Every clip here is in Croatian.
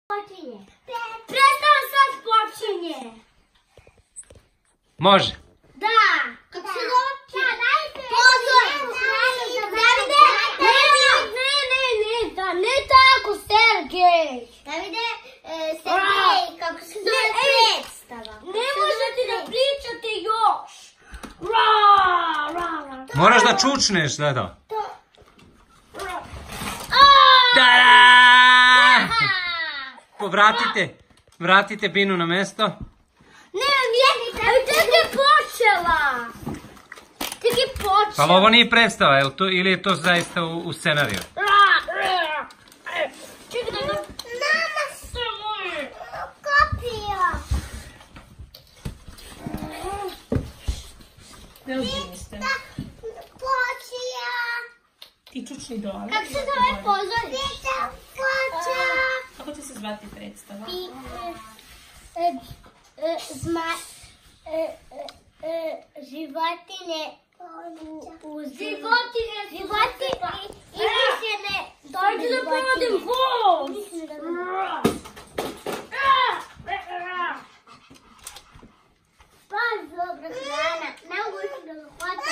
Počinje. Predstava sad počinje. Može. Da. Kako se zove? Pozor. Ne tako, Sergej. Davide, Sergej, kako se zove predstava? Ne možete da pričate još. Moraš da čučneš, Zeto. Vratite Binu na mesto. Ne, tek je počela. Tek je počela. Pa ovo nije predstava, ili je to zaista u scenariju? Čekaj da ga... Mama se moje. Kopija. Ne ozbiljniste. Počija. Ti čučni dole. Kako se zove pozor? Kako će se zvati predstava? Životinje izmišljene. Dajte da povadim voz. Baš dobra hrana. Ne mogu više da ga hvatam.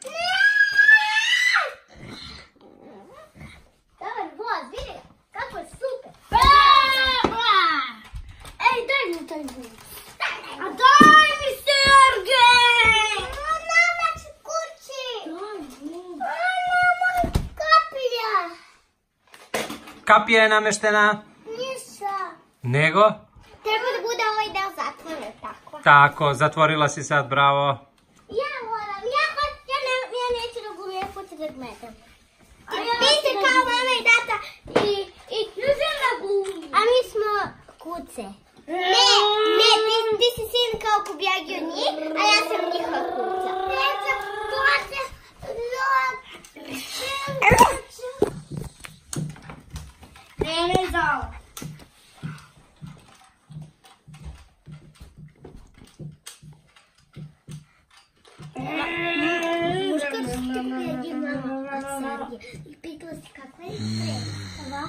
Dobar voz, vidi ga. Kako je super. Ej, daj mi taj voz. A daj mi, Sergej! Mama će kući. Mama, kapija. Kapija je nameštena. Nisam. Nego? Treba da bude ovaj deo zatvoren, tako. Tako, zatvorila si sad, bravo. Ja moram, ja neću da gubim, ja hoću da gledam. Vi ste kao mama i tata i a mi smo kuce. Ne, ti si sin kao Kubjagi od njih, a ja sam njihova kuca. Ne zao. I pitala si kakva je predstava.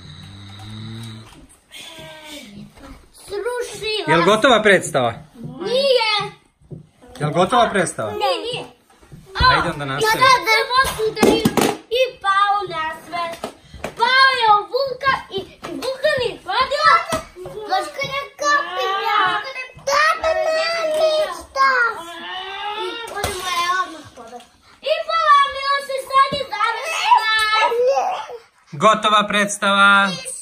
Srušila. Jel gotova predstava? Nije. Jel gotova predstava? Nije. Ajde onda nastavimo. Kada je voz udario i pao na sve. Pao je u vulkan i vulkan je izvadio. Vlaška je kapija. Tata, nema ništa. I odemo je odmah podao. I polomila se sad je završila. Gotova predstava.